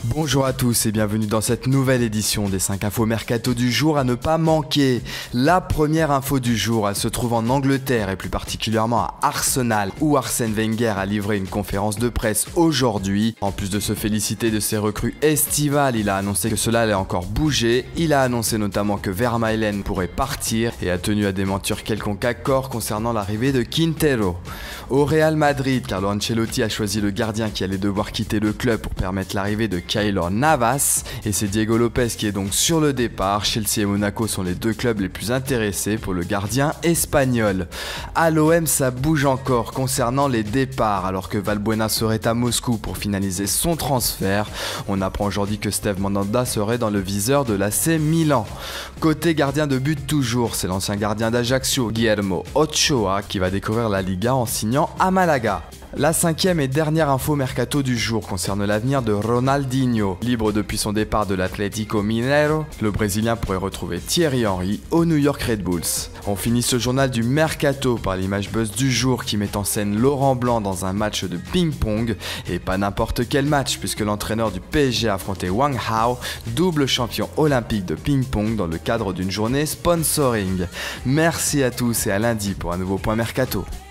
Bonjour à tous et bienvenue dans cette nouvelle édition des 5 infos mercato du jour à ne pas manquer. La première info du jour, elle se trouve en Angleterre et plus particulièrement à Arsenal où Arsène Wenger a livré une conférence de presse aujourd'hui. En plus de se féliciter de ses recrues estivales, il a annoncé que cela allait encore bouger. Il a annoncé notamment que Vermaelen pourrait partir et a tenu à démentir quelconque accord concernant l'arrivée de Quintero. Au Real Madrid, Carlo Ancelotti a choisi le gardien qui allait devoir quitter le club pour permettre l'arrivée de Keylor Navas et c'est Diego Lopez qui est donc sur le départ. Chelsea et Monaco sont les deux clubs les plus intéressés pour le gardien espagnol. À l'OM, ça bouge encore concernant les départs. Alors que Valbuena serait à Moscou pour finaliser son transfert, on apprend aujourd'hui que Steve Mandanda serait dans le viseur de l'AC Milan. Côté gardien de but toujours, c'est l'ancien gardien d'Ajaccio, Guillermo Ochoa, qui va découvrir la Liga en signant à Malaga. La cinquième et dernière info mercato du jour concerne l'avenir de Ronaldinho. Libre depuis son départ de l'Atlético Mineiro, le Brésilien pourrait retrouver Thierry Henry au New York Red Bulls. On finit ce journal du mercato par l'image buzz du jour qui met en scène Laurent Blanc dans un match de ping-pong. Et pas n'importe quel match puisque l'entraîneur du PSG a affronté Wang Hao, double champion olympique de ping-pong dans le cadre d'une journée sponsoring. Merci à tous et à lundi pour un nouveau point mercato.